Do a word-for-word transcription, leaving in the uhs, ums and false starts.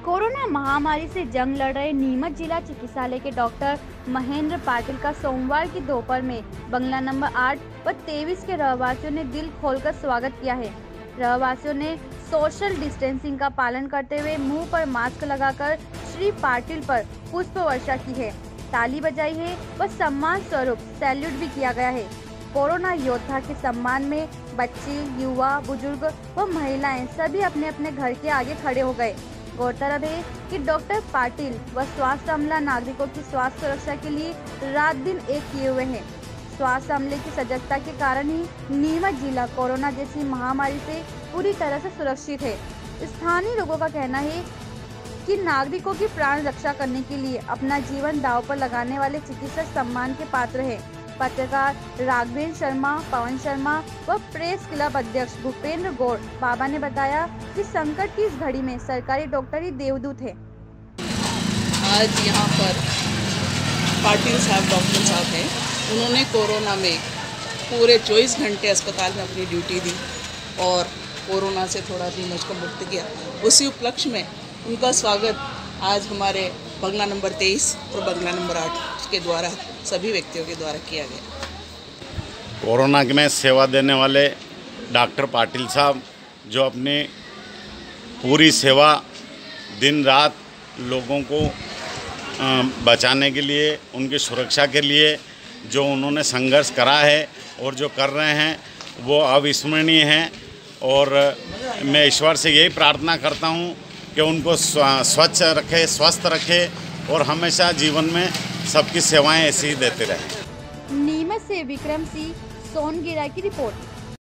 Corona महामारी से जंग लड़ रहे नीमच जिला चिकित्सालय के डॉक्टर महेंद्र पाटिल का सोमवार की दोपहर में बंगला नंबर आठ व तेईस के रहवासियों ने दिल खोलकर स्वागत किया है। रहवासियों ने सोशल डिस्टेंसिंग का पालन करते हुए मुंह पर मास्क लगाकर श्री पाटिल पर पुष्प वर्षा की है, ताली बजाई है व सम्मान स्वरूप सैल्यूट भी किया गया है। कोरोना योद्धा के सम्मान में बच्चे, युवा, बुजुर्ग व महिलाएं सभी अपने अपने घर के आगे खड़े हो गए। गौरतलब है कि डॉक्टर पाटिल व स्वास्थ्य अमला नागरिकों की स्वास्थ्य सुरक्षा के लिए रात दिन एक किए हुए हैं। स्वास्थ्य अमले की सजगता के कारण ही नीमच जिला कोरोना जैसी महामारी से पूरी तरह से सुरक्षित है। स्थानीय लोगों का कहना है कि नागरिकों की प्राण रक्षा करने के लिए अपना जीवन दांव पर लगाने वाले चिकित्सक सम्मान के पात्र हैं। पत्रकार राघवेंद्र शर्मा, पवन शर्मा व प्रेस क्लब अध्यक्ष भूपेंद्र गौड़ बाबा ने बताया कि संकट की इस घड़ी में सरकारी डॉक्टर ही देवदूत है। आज यहाँ पर पाटिल साहब डॉक्टर साहब हैं, उन्होंने कोरोना में पूरे चौबीस घंटे अस्पताल में अपनी ड्यूटी दी और कोरोना से थोड़ा नीमच को मुक्त किया। उसी उपलक्ष्य में उनका स्वागत आज हमारे बंगला नंबर तेईस और बंगला नंबर आठ के द्वारा सभी व्यक्तियों के द्वारा किया गया। कोरोना में सेवा देने वाले डॉक्टर पाटिल साहब जो अपनी पूरी सेवा दिन रात लोगों को बचाने के लिए, उनकी सुरक्षा के लिए जो उन्होंने संघर्ष करा है और जो कर रहे हैं वो अविस्मरणीय हैं। और मैं ईश्वर से यही प्रार्थना करता हूँ कि उनको स्वच्छ रखे, स्वस्थ रखे और हमेशा जीवन में सबकी सेवाएं ऐसी ही देते रहें। नीमच से विक्रम सिंह, सोनगिरा की रिपोर्ट।